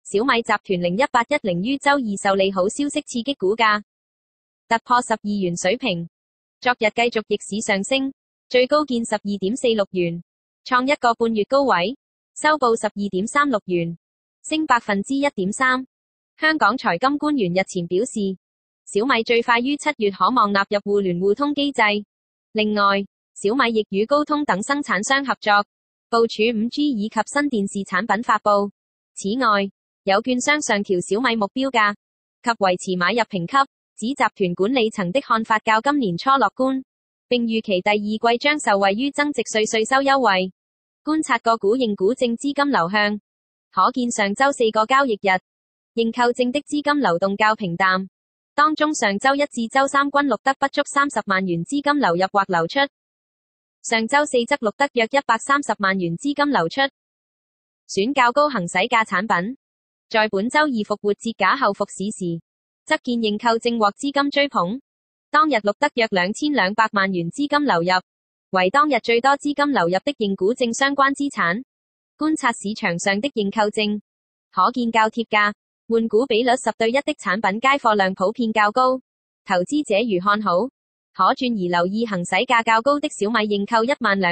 小米集團01810於周二受利好消息刺激股價突破12元水平，昨日繼續逆市上升，最高見12.46元，創一個半月高位，收報12.36元，升1.3%。香港財金官員日前表示，小米最快於7月可望納入互聯互通機制。另外，小米亦與高通等生產商合作，部署 5G 以及新電視產品發布。此外，有券商上調小米目標價及維持買入評級，指集團管理層的看法較今年初樂觀，並預期第二季將受惠於增值稅稅收優惠。觀察個股認股證資金流向，可見上周4個交易日，認購證的資金流動較平淡，當中上周一至周三均錄得不足30萬元資金流入或流出，上周四則錄得約130萬元資金流出，選較高行使價產品。在本周二復活節假後復市時，則見認購證獲資金追捧，當日錄得約2200萬元資金流入，為當日最多資金流入的認股證相關資產。觀察市場上的認購證，可見較貼價、換股比率10:1的產品街貨量普遍較高，投資者如看好，可轉而留意行使價較高的小米認購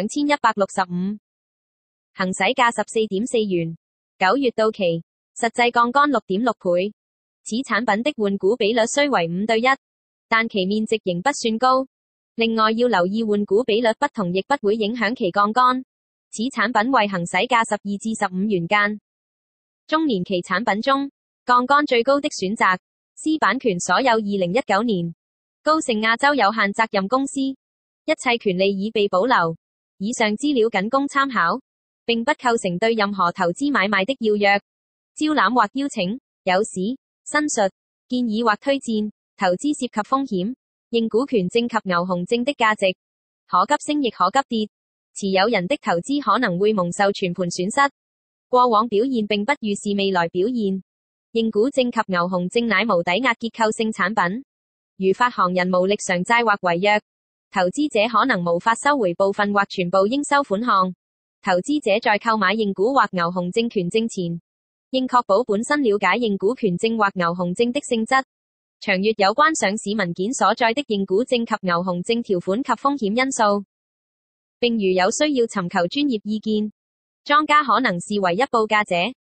12165，行使價14.4元，9月到期，實際槓桿6.6倍。此產品的換股比率雖為5:1，但其面值仍不算高。另外要留意換股比率不同亦不會影響其槓桿。此產品為行使價12至15元間。中年期產品中，槓桿最高的選擇，C 版權所有2019年，高盛亞洲有限責任公司，一切權利已被保留。以上資料僅供參考，並不構成對任何投資買賣的要約、招攬或邀請、誘使、申述、建議或推薦。投資涉及風險，認股權證及牛熊證的價值可急升亦可急跌，持有人的投資可能會蒙受全盤損失。過往表現並不預示未來表現。認股證及牛熊證乃無抵押結構性產品，如發行人無力償債或違約，投資者可能無法收回部分或全部應收款項。投資者在購買認股或牛熊證權證前，應確保本身了解認股權證或牛熊證的性質，詳閱有關上市文件所載的認股證及牛熊證條款及風險因素，並如有需要尋求專業意見。莊家可能是唯一報價者。